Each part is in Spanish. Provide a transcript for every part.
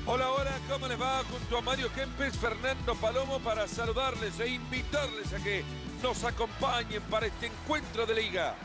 Hola, hola, ¿cómo les va? Junto a Mario Kempes, Fernando Palomo para saludarles e invitarles a que nos acompañen para este encuentro de liga.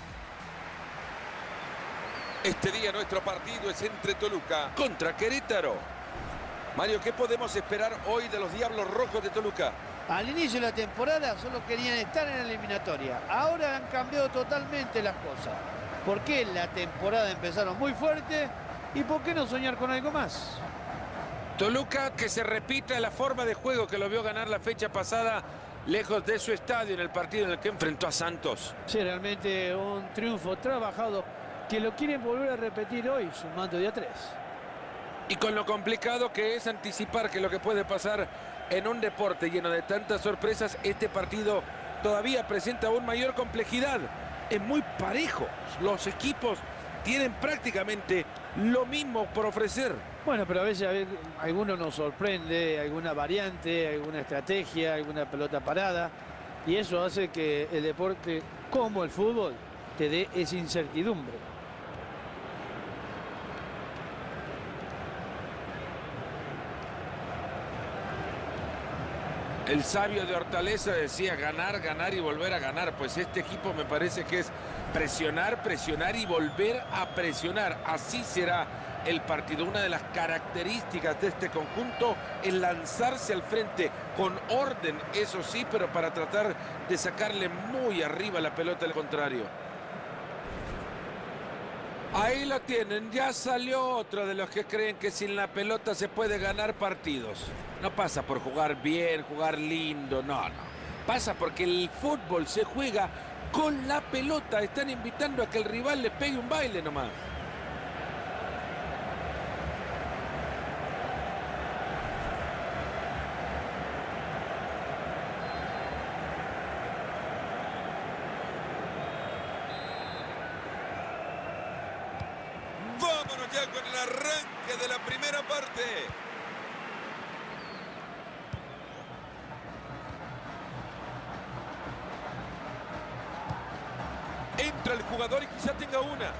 Este día nuestro partido es entre Toluca contra Querétaro. Mario, ¿qué podemos esperar hoy de los Diablos Rojos de Toluca? Al inicio de la temporada solo querían estar en la eliminatoria. Ahora han cambiado totalmente las cosas. ¿Por qué la temporada empezaron muy fuerte? ¿Y por qué no soñar con algo más? Toluca que se repita la forma de juego que lo vio ganar la fecha pasada lejos de su estadio en el partido en el que enfrentó a Santos. Sí, realmente un triunfo trabajado que lo quieren volver a repetir hoy, sumando de a 3. Y con lo complicado que es anticipar que lo que puede pasar en un deporte lleno de tantas sorpresas, este partido todavía presenta aún mayor complejidad. Es muy parejo. Los equipos tienen prácticamente lo mismo por ofrecer. Bueno, pero a veces alguno nos sorprende, alguna variante, alguna estrategia, alguna pelota parada. Y eso hace que el deporte, como el fútbol, te dé esa incertidumbre. El sabio de Hortaleza decía ganar, ganar y volver a ganar. Pues este equipo me parece que es presionar, presionar y volver a presionar. Así será el partido. Una de las características de este conjunto es lanzarse al frente con orden, eso sí, pero para tratar de sacarle muy arriba la pelota al contrario. Ahí lo tienen, ya salió otro de los que creen que sin la pelota se puede ganar partidos. No pasa por jugar bien, jugar lindo, no. Pasa porque el fútbol se juega con la pelota. Están invitando a que el rival le pegue un baile nomás. Vámonos ya con el arranque de la primera parte. Entra el jugador y quizá tenga una.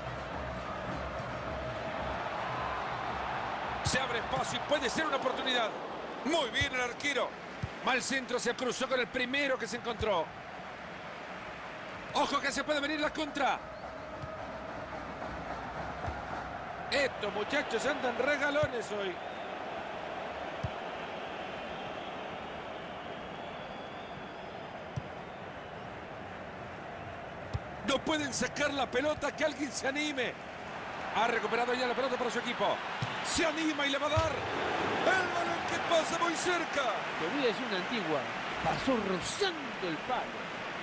Se abre espacio y puede ser una oportunidad. Muy bien el arquero. Mal centro, se cruzó con el primero que se encontró. Ojo que se puede venir la contra. Estos muchachos andan regalones hoy. No pueden sacar la pelota, que alguien se anime. Ha recuperado ya la pelota para su equipo. Se anima y le va a dar. El balón que pasa muy cerca. Te voy a decir una antigua. Pasó rozando el palo.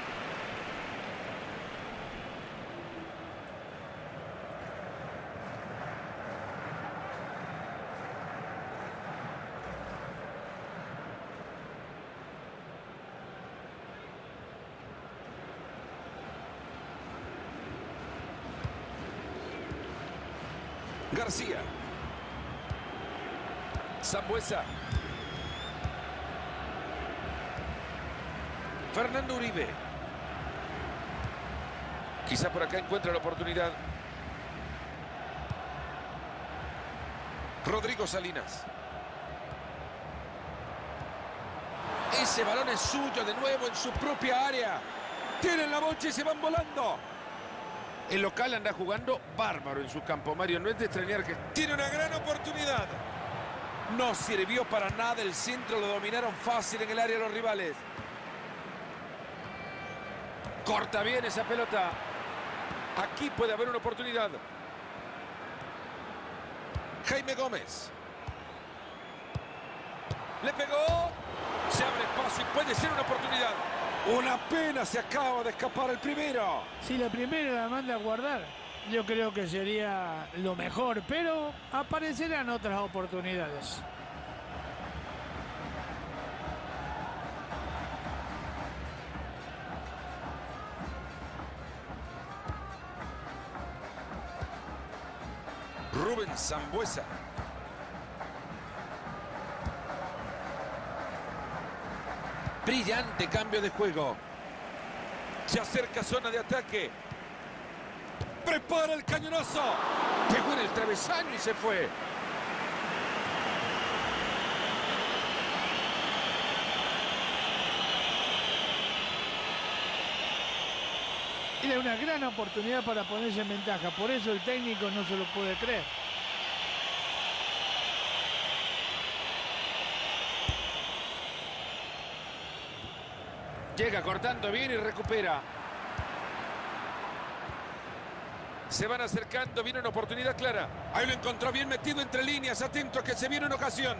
García. Sambuesa. Fernando Uribe. Quizá por acá encuentra la oportunidad. Rodrigo Salinas. Ese balón es suyo de nuevo en su propia área. Tienen la bocha y se van volando. El local anda jugando bárbaro en su campo, Mario. No es de extrañar que tiene una gran oportunidad. No sirvió para nada el centro, lo dominaron fácil en el área los rivales. Corta bien esa pelota. Aquí puede haber una oportunidad. Jaime Gómez. Le pegó. Se abre espacio y puede ser una oportunidad. Una pena, se acaba de escapar el primero. Si la primera la manda a guardar, yo creo que sería lo mejor, pero aparecerán otras oportunidades. Rubén Sambuesa. Brillante cambio de juego. Se acerca zona de ataque. Prepara el cañonazo. Pegó en el travesaño y se fue. Era una gran oportunidad para ponerse en ventaja. Por eso el técnico no se lo puede creer. Llega cortando bien y recupera. Se van acercando, viene una oportunidad clara. Ahí lo encontró bien metido entre líneas, atento que se viene una ocasión.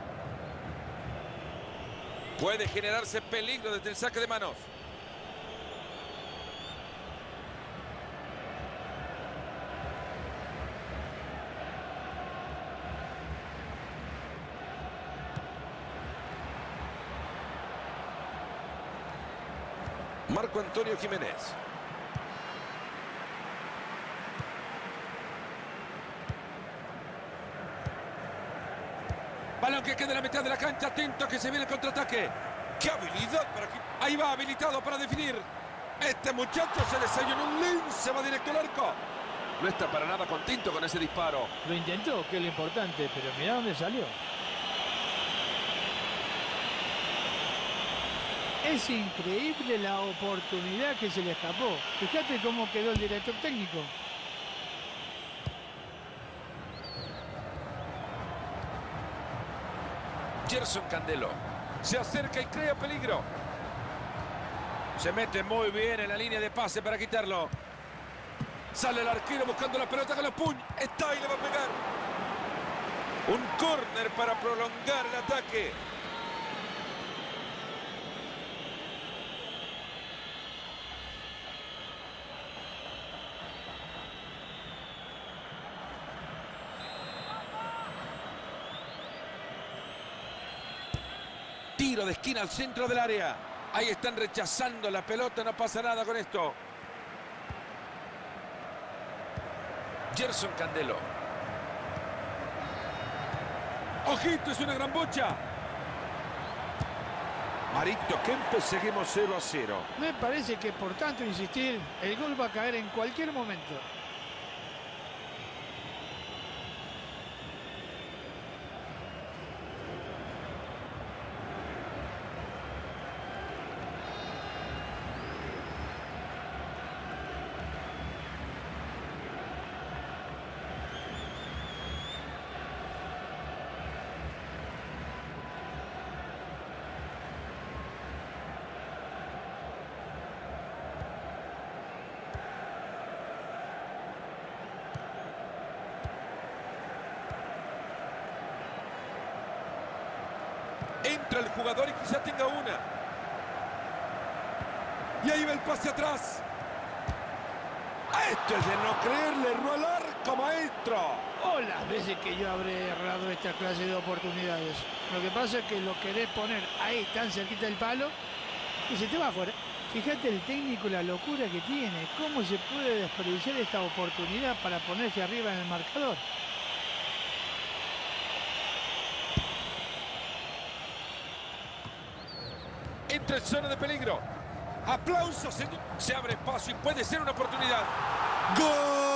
Puede generarse peligro desde el saque de manos. Marco Antonio Jiménez. Balón que queda en la mitad de la cancha, atento que se viene el contraataque. ¡Qué habilidad! Ahí va, habilitado para definir. Este muchacho se desayunó un lince, va directo al arco. No está para nada contento con ese disparo. Lo intentó, que es lo importante, pero mirá dónde salió. Es increíble la oportunidad que se le escapó. Fíjate cómo quedó el director técnico. Gerson Candelo se acerca y crea peligro. Se mete muy bien en la línea de pase para quitarlo. Sale el arquero buscando la pelota con los puños. Está y le va a pegar. Un córner para prolongar el ataque. Tiro de esquina al centro del área. Ahí están rechazando la pelota, no pasa nada con esto. Gerson Candelo. Ojito, es una gran bocha. Marito Kempes, seguimos 0-0. Me parece que por tanto insistir, el gol va a caer en cualquier momento. Entra el jugador y quizá tenga una. Y ahí va el pase atrás. Esto es de no creerle, erró al arco, maestro. O las veces que yo habré errado esta clase de oportunidades. Lo que pasa es que lo querés poner ahí tan cerquita del palo y se te va afuera. Fíjate el técnico, la locura que tiene. Cómo se puede desperdiciar esta oportunidad para ponerse arriba en el marcador. Entra en zona de peligro. Aplausos. Se abre espacio y puede ser una oportunidad. ¡Gol!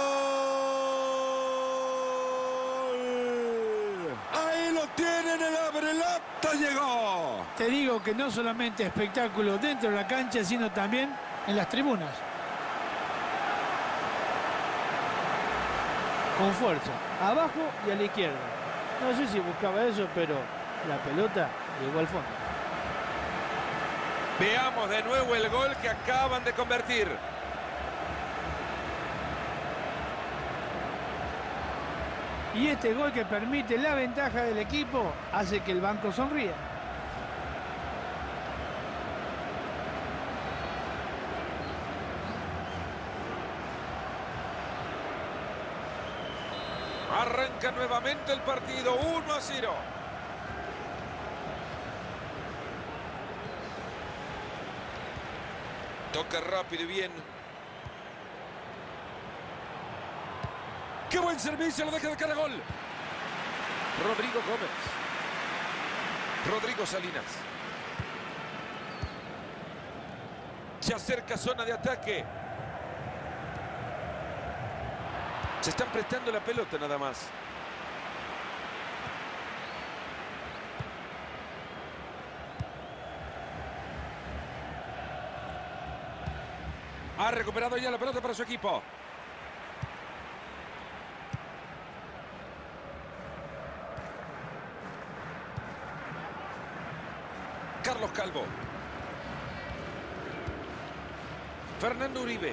Ahí lo tienen, el abrelata llegó. Te digo que no solamente espectáculo dentro de la cancha, sino también en las tribunas. Con fuerza, abajo y a la izquierda. No sé si buscaba eso, pero la pelota llegó al fondo. Veamos de nuevo el gol que acaban de convertir. Y este gol que permite la ventaja del equipo hace que el banco sonría. Arranca nuevamente el partido, 1-0. Toca rápido y bien. ¡Qué buen servicio! Lo deja de cara a gol. Rodrigo Gómez. Rodrigo Salinas. Se acerca zona de ataque. Se están prestando la pelota nada más. Ha recuperado ya la pelota para su equipo. Carlos Calvo. Fernando Uribe.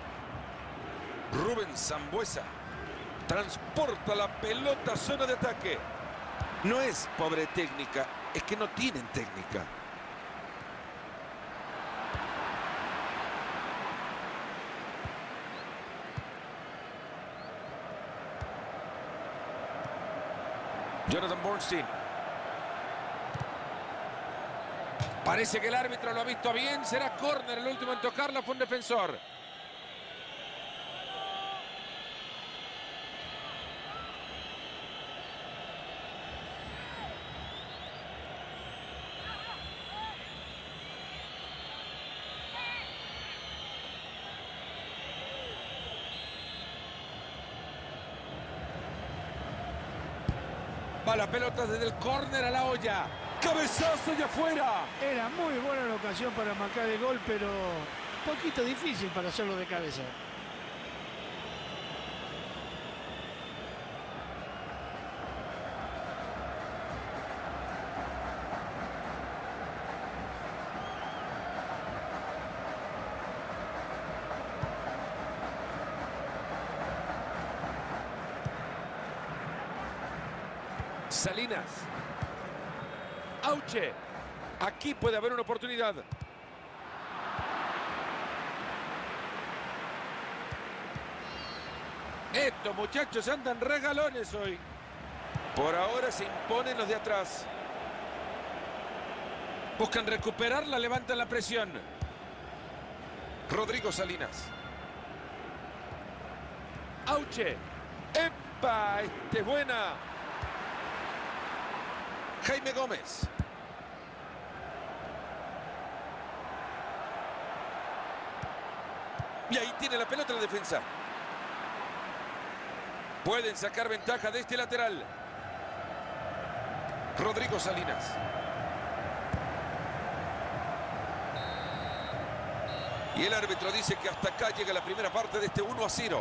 Rubén Sambueza. Transporta la pelota a zona de ataque. No es pobre técnica, es que no tienen técnica. Jonathan Bornstein. Parece que el árbitro lo ha visto bien. Será córner, el último en tocarla fue un defensor. Va la pelota desde el córner a la olla. ¡Cabezazo y afuera! Era muy buena la ocasión para marcar el gol, pero un poquito difícil para hacerlo de cabeza. Salinas. Auche. Aquí puede haber una oportunidad. Estos muchachos andan regalones hoy. Por ahora se imponen los de atrás. Buscan recuperarla, levantan la presión. Rodrigo Salinas. Auche. ¡Epa! Este es buena. Jaime Gómez. Y ahí tiene la pelota la defensa. Pueden sacar ventaja de este lateral. Rodrigo Salinas. Y el árbitro dice que hasta acá llega la primera parte de este 1-0.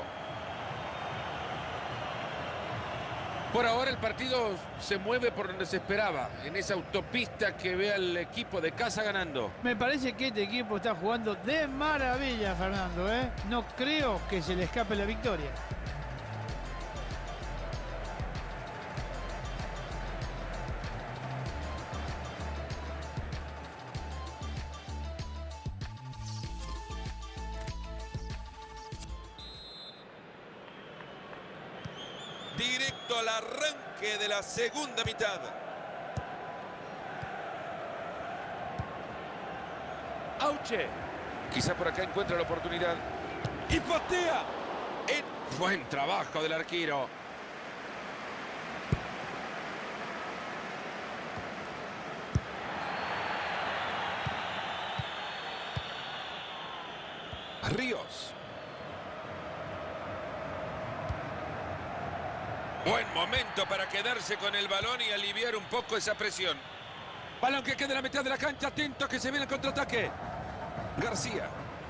Por ahora el partido se mueve por donde se esperaba, en esa autopista que ve al equipo de casa ganando. Me parece que este equipo está jugando de maravilla, Fernando, ¿eh? No creo que se le escape la victoria. Directo al arranque de la segunda mitad. Auche. Quizá por acá encuentra la oportunidad. Y patea. Buen trabajo del arquero. Ríos. Buen momento para quedarse con el balón y aliviar un poco esa presión. Balón que queda en la mitad de la cancha. Atento que se viene el contraataque. García.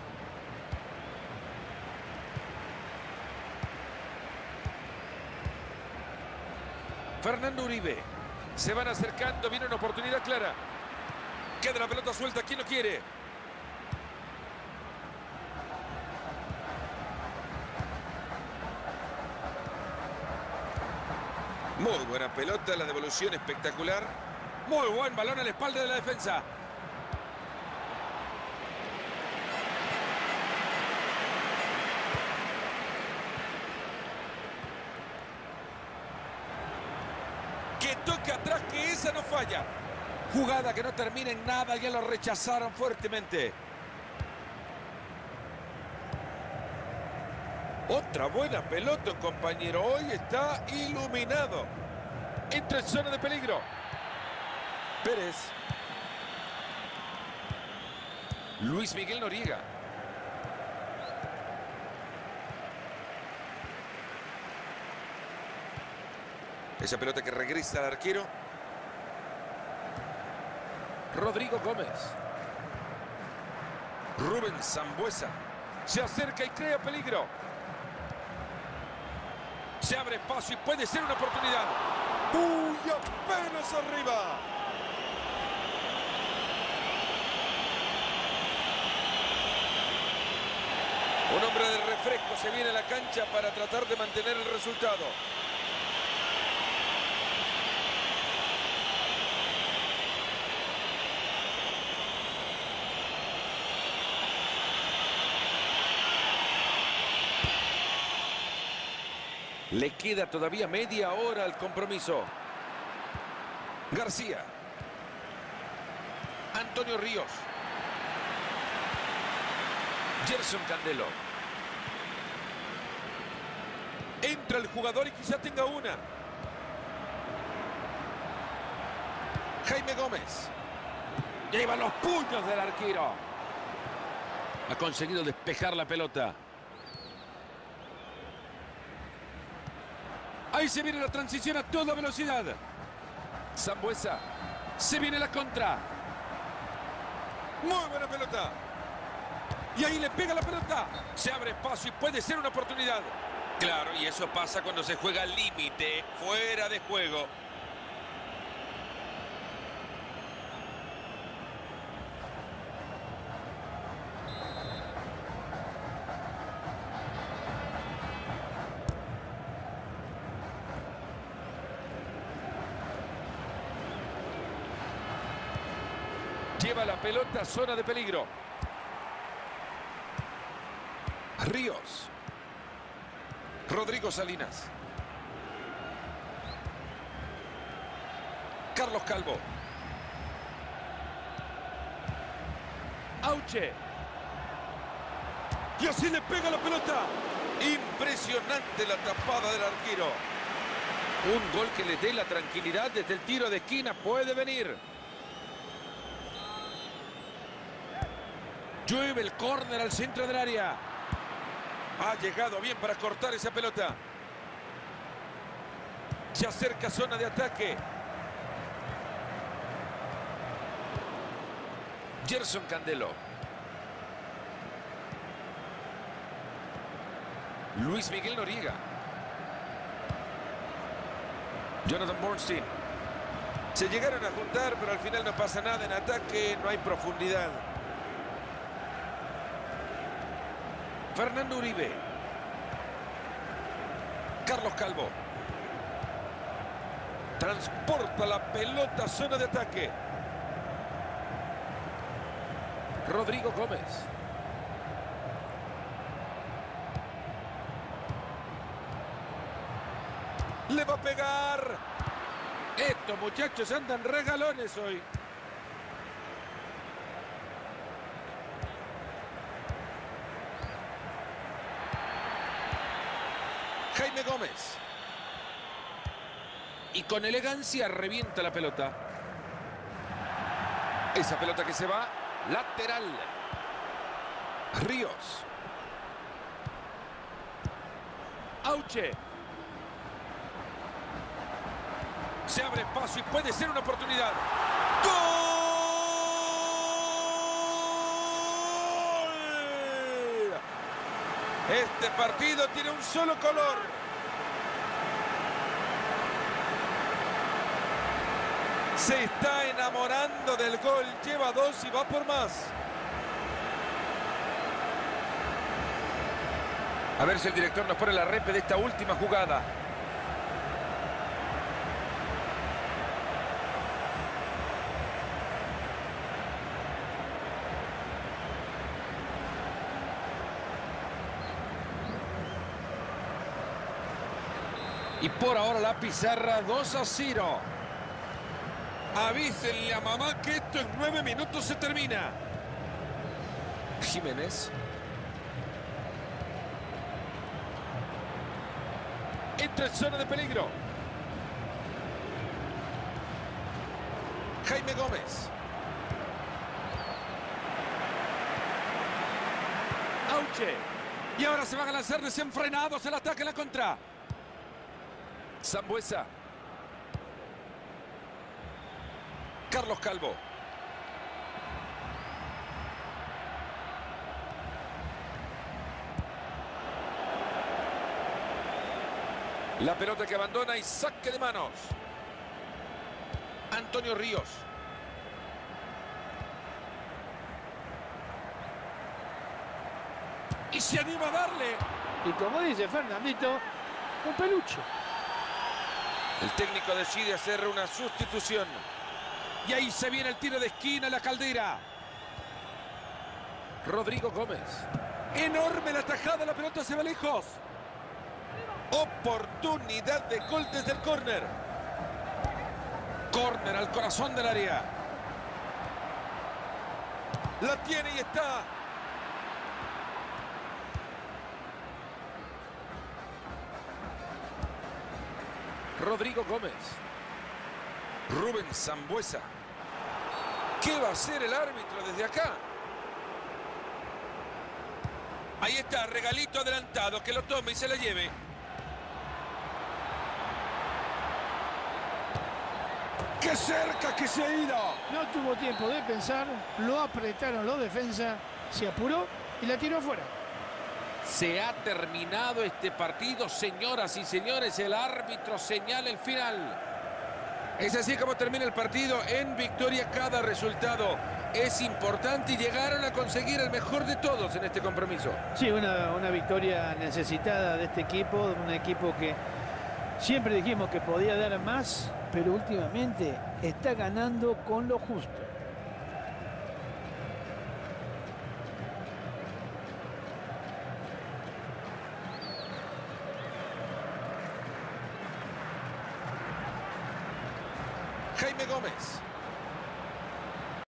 Fernando Uribe. Se van acercando. Viene una oportunidad clara. Queda la pelota suelta. ¿Quién lo quiere? Muy buena pelota, la devolución espectacular. Muy buen balón a la espalda de la defensa. Que toque atrás, que esa no falla. Jugada que no termina en nada, ya lo rechazaron fuertemente. Otra buena pelota, compañero. Hoy está iluminado. Entra en zona de peligro. Pérez. Luis Miguel Noriega. Esa pelota que regresa al arquero. Rodrigo Gómez. Rubén Sambueza. Se acerca y crea peligro. Se abre espacio y puede ser una oportunidad. ¡Uy! Apenas arriba. Un hombre de refresco se viene a la cancha para tratar de mantener el resultado. Le queda todavía media hora al compromiso. García. Antonio Ríos. Gerson Candelo. Entra el jugador y quizá tenga una. Jaime Gómez. Lleva los puños del arquero. Ha conseguido despejar la pelota. Ahí se viene la transición a toda velocidad. Sambuesa. Se viene la contra. Muy buena pelota. Y ahí le pega la pelota. Se abre espacio y puede ser una oportunidad. Claro, y eso pasa cuando se juega al límite, fuera de juego. Lleva la pelota a zona de peligro. Ríos. Rodrigo Salinas. Carlos Calvo. Auche. Y así le pega la pelota. Impresionante la tapada del arquero. Un gol que le dé la tranquilidad desde el tiro de esquina. Puede venir. Llueve el córner al centro del área. Ha llegado bien para cortar esa pelota. Se acerca a zona de ataque. Gerson Candelo. Luis Miguel Noriega. Jonathan Bornstein. Se llegaron a juntar, pero al final no pasa nada. En ataque no hay profundidad. Fernando Uribe. Carlos Calvo. Transporta la pelota a zona de ataque. Rodrigo Gómez. Le va a pegar. Estos muchachos andan regalones hoy. Jaime Gómez. Y con elegancia revienta la pelota. Esa pelota que se va. Lateral. Ríos. Auche. Se abre espacio y puede ser una oportunidad. ¡Gol! Este partido tiene un solo color. Se está enamorando del gol. Lleva 2 y va por más. A ver si el director nos pone la repe de esta última jugada. Y por ahora la pizarra 2-0. Avísenle a mamá que esto en 9 minutos se termina. Jiménez. Entra en zona de peligro. Jaime Gómez. Auche. Y ahora se van a lanzar desenfrenados el ataque en la contra. Sambuesa. Carlos Calvo. La pelota que abandona y saque de manos. Antonio Ríos. Y se anima a darle. Y como dice Fernandito, un peluche. El técnico decide hacer una sustitución. Y ahí se viene el tiro de esquina, la Caldera. Rodrigo Gómez. Enorme la tajada, la pelota se va lejos. Oportunidad de gol desde el córner. Córner al corazón del área. La tiene y está. Rodrigo Gómez. Rubén Sambuesa. ¿Qué va a hacer el árbitro desde acá? Ahí está, regalito adelantado, que lo tome y se la lleve. ¡Qué cerca que se ha ido! No tuvo tiempo de pensar, lo apretaron los defensas, se apuró y la tiró afuera. Se ha terminado este partido, señoras y señores. El árbitro señala el final. Es así como termina el partido. En victoria, cada resultado es importante y llegaron a conseguir el mejor de todos en este compromiso. Sí, una victoria necesitada de este equipo, un equipo que siempre dijimos que podía dar más, pero últimamente está ganando con lo justo. Jaime Gómez.